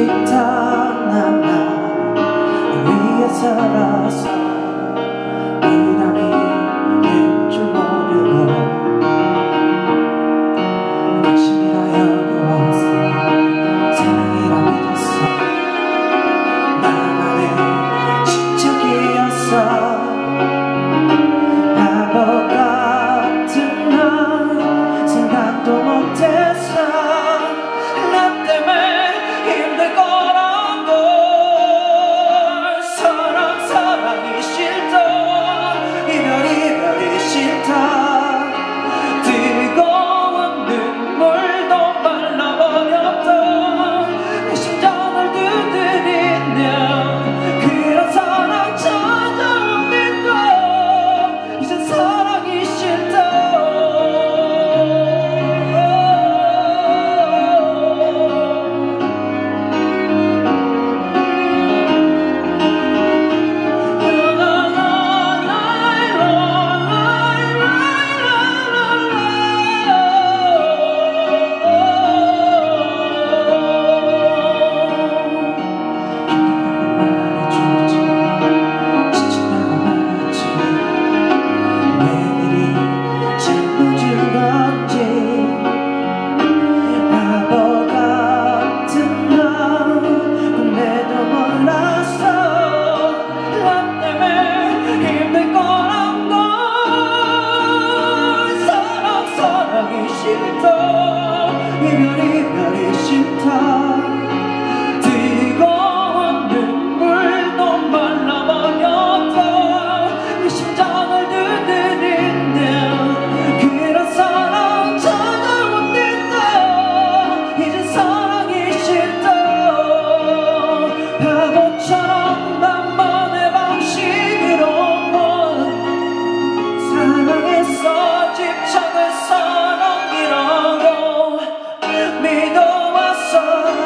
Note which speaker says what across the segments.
Speaker 1: 싫다. 난 위에 살아서 이라기인 줄 모르고 당신이라고 왔어. 사랑이라 믿었어. 나만의 시작이었어. 바보 같은 난 생각도 못했어. 나 때문에 힘들 거란 걸. 사랑이 싫다. 이별이 싫다. 뜨거운 눈물도 말라버렸다. 내 심장을 두드리며 그런 사랑 찾아옵니다. 이젠 사랑이 싫다. 이별이 싫다. 뜨거운 눈물도 말라버렸다. 내 심장을 두드리는 그런 사랑 찾아온댔다. 이제 사랑이 싫다. 바보처럼 나만의 방식으로만 사랑했어. 집착했어. 믿어왔어.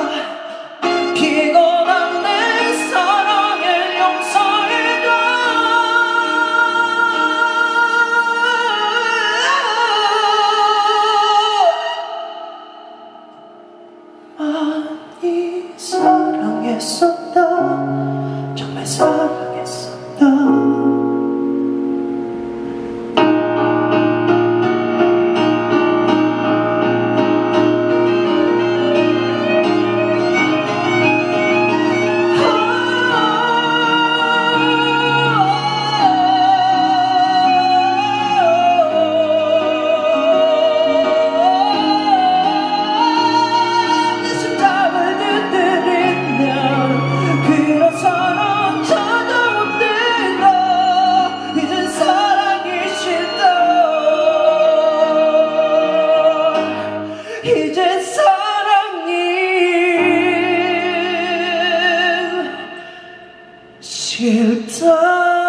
Speaker 1: 피곤한 내 사랑을 용서해줘. 많이 사랑했었다. 정말 사랑했었다. 이제 사랑이 싫다.